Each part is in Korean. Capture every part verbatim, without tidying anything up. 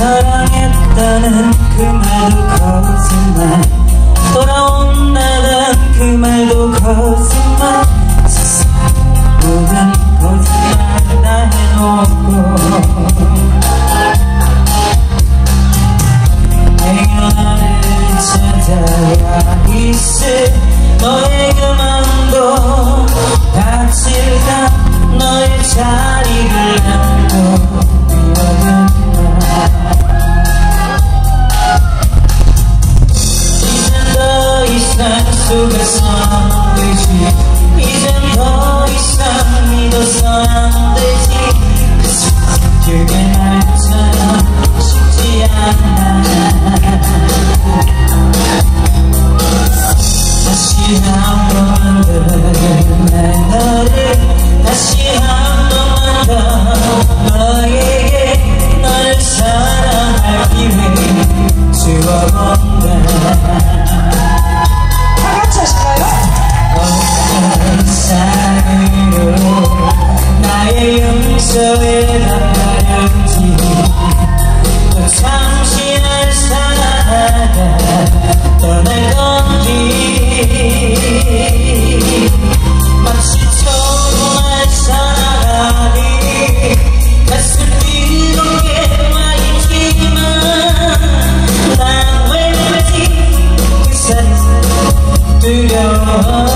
사랑했다는 그 말도 거짓말, 돌아온다는 그 말도 거짓말, 세상 모든 거짓말 다 해놓고 내가 나를 찾아야 있을 너의 그 맘도 다칠까 너의 자리를 남고 속에서 안 되지, 이젠 더 이상 믿어서 안 되지. 그 순간 그게 말처럼 쉽지 않아. 다시 한 번만 더 내 너를, 다시 한 번만 더 너에게 널 사랑할 기회 주어본다. 나의 용서에 답하려지, 또 잠시 날 사랑하다 떠날 건지, 마치 정말 사랑하니 가슴 뜨겁게 와있지만 난 왠지 그 사랑 두려워.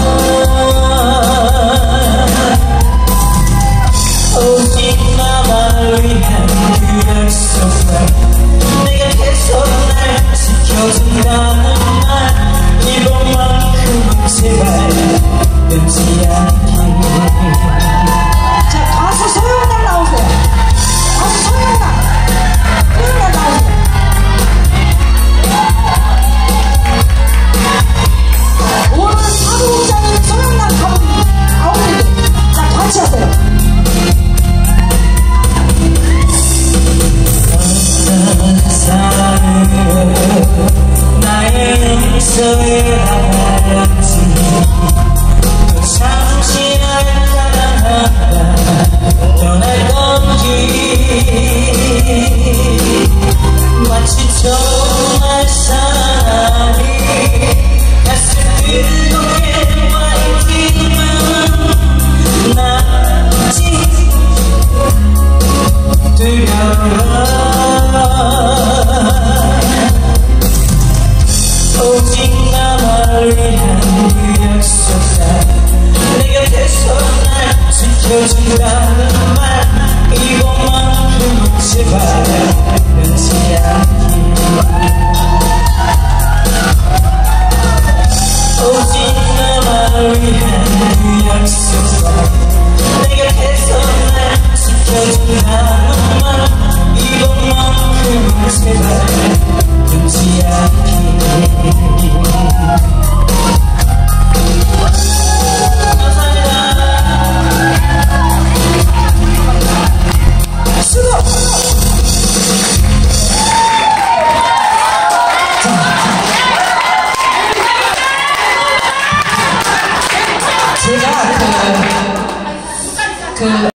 오직 나만을 위한 그 약속만, 내가 계속 날 지켜준다는 말, 이번만큼은 제발 변치 않게. 자, 가수 소영남 나오세요. 가수 소영남, 소영남 나오세요. 오늘 사무장님 소영남 가운데, 자, 같이 하세요. 나의 용서에 하려지, 또 잠시 날 사랑한다 떠날 건지, 마치 정말 사랑하니 가슴 뜨겁게 와있지만 난 아직 두려워. 오직 나만을 위한 그 약속만, 내 곁에서 날 지켜준다는 말, 이것만큼은 제발 변치 않게. 오직 나만을 위한 그 약속만, 내 곁에서 날 지켜준다는 말, 이것만큼은 제발 변치 않게. 수고!